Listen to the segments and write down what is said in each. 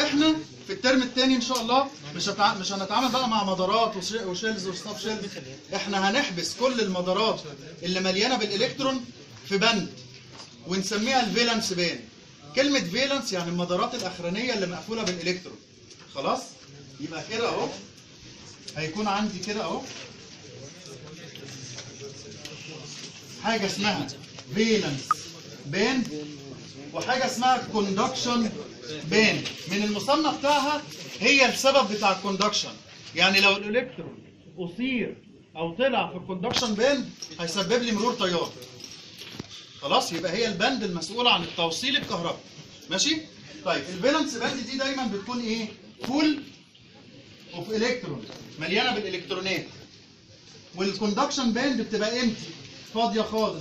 احنا في الترم الثاني ان شاء الله مش هنتعامل بقى مع مدارات وشيلز وستاب شيلز. احنا هنحبس كل المدارات اللي مليانه بالالكترون في بند ونسميها الفالنس باند. كلمه فالنس يعني المدارات الاخرانيه اللي مقفوله بالالكترون. خلاص؟ يبقى كده اهو هيكون عندي كده اهو حاجه اسمها فالنس باند وحاجه اسمها كوندكشن باند. من المصنف بتاعها هي السبب بتاع الكوندكشن. يعني لو الالكترون اثير او طلع في الكوندكشن باند هيسبب لي مرور تيار. خلاص؟ يبقى هي البند المسؤوله عن التوصيل الكهربي. ماشي؟ طيب الفالنس باند دي دايما بتكون ايه؟ فول اوف الكترون، مليانه بالالكترونات. والكوندكشن باند بتبقى امتي، فاضيه خالص.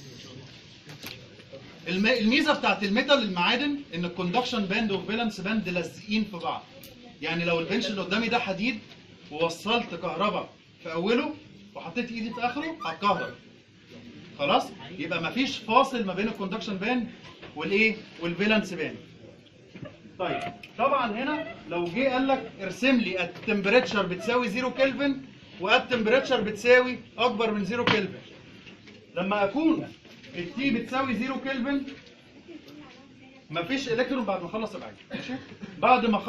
الميزه بتاعت الميتال المعادن ان الكوندكشن باند والفالنس باند لازقين في بعض. يعني لو البنش اللي قدامي ده حديد ووصلت كهرباء في اوله وحطيت ايدي في اخره هتكهرب. خلاص؟ يبقى مفيش فاصل ما بين الكوندكشن باند والايه؟ والفالنس باند. طيب طبعا هنا لو جه قال لك ارسم لي التمبريتشر بتساوي 0 كلفن والتمبريتشر بتساوي اكبر من 0 كلفن. لما اكون التي بتساوي 0 كلفن مفيش الكترون بعد ما اخلص العجل. ماشي؟ بعد ما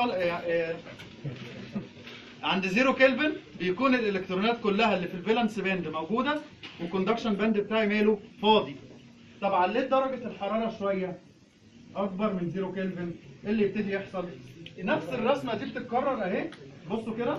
عند 0 كلفن بيكون الالكترونات كلها اللي في الفالنس باند موجوده والكوندكشن باند بتاعي ماله فاضي. طب عليت درجه الحراره شويه اكبر من 0 كلفن ايه اللي يبتدي يحصل؟ نفس الرسمه دي بتتكرر اهي. بصوا كده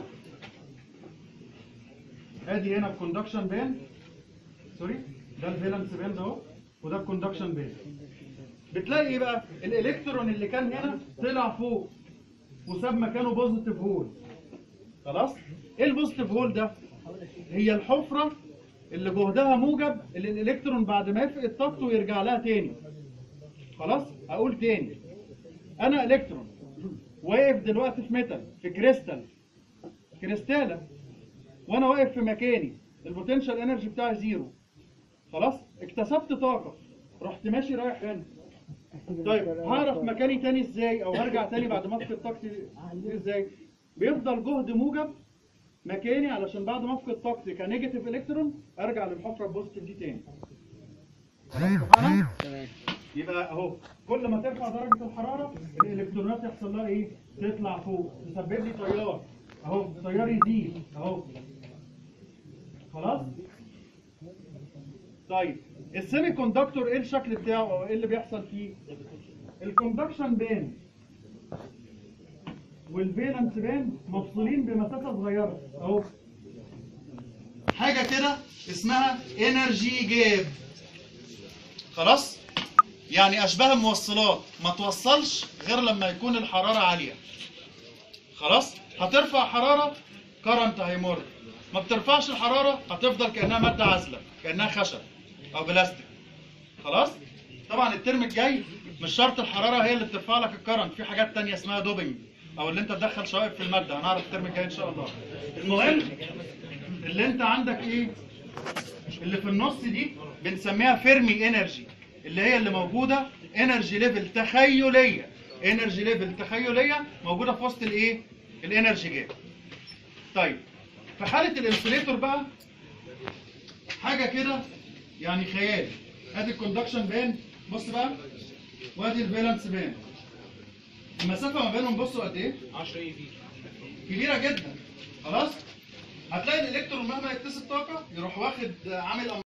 ادي هنا الكوندكشن باند، سوري ده الفالنس باند اهو وده الكوندكشن باند. بتلاقي ايه بقى؟ الالكترون اللي كان هنا طلع فوق وساب مكانه بوزيتيف هول. خلاص؟ ايه البوزيتيف هول ده؟ هي الحفره اللي جهدها موجب اللي الالكترون بعد ما يفقد طاقته يرجع لها تاني. خلاص؟ اقول تاني انا الكترون واقف دلوقتي في ميتال، في كريستاله، وانا واقف في مكاني البوتنشال انرجي بتاعي زيرو. خلاص؟ اكتسبت طاقه رحت ماشي رايح هنا. طيب هعرف مكاني تاني ازاي او هرجع تاني بعد ما افقد طاقتي ازاي؟ بيفضل جهد موجب مكاني علشان بعد ما افقد طاقتي كنيجاتيف الكترون ارجع للحفره البوزيتيف دي تاني. تمام؟ يبقى اهو كل ما ترفع درجه الحراره الالكترونات يحصل لها ايه؟ تطلع فوق تسبب لي تيار اهو، التيار يزيد اهو. خلاص؟ طيب السيمي كوندكتور ايه الشكل بتاعه او ايه اللي بيحصل فيه؟ الكوندكشن باند والفالنس باند مفصولين بمسافه صغيره اهو. حاجه كده اسمها انرجي جاب. خلاص؟ يعني اشباه الموصلات ما توصلش غير لما يكون الحراره عاليه. خلاص؟ هترفع حراره كرنت هيمر، ما بترفعش الحراره هتفضل كانها ماده عازله، كانها خشب او بلاستيك. خلاص؟ طبعا الترم الجاي مش شرط الحراره هي اللي بترفع لك الكرنت، في حاجات تانية اسمها دوبنج او اللي انت تدخل شوائب في الماده، هنعرف الترم الجاي ان شاء الله. المهم اللي انت عندك ايه؟ اللي في النص دي بنسميها فيرمي انرجي، اللي هي اللي موجوده انرجي ليفل تخيليه، انرجي ليفل تخيليه موجوده في وسط الايه؟ الانرجي جاب. طيب في حاله الانسوليتور بقى حاجه كده يعني خيال. ادي الكوندكشن باند بص بقى وادي الفالنس باند. المسافه ما بينهم بصوا قد ايه؟ 10 اي في كبيره جدا. خلاص؟ هتلاقي الالكترون مهما يكتسب طاقه يروح واخد عامل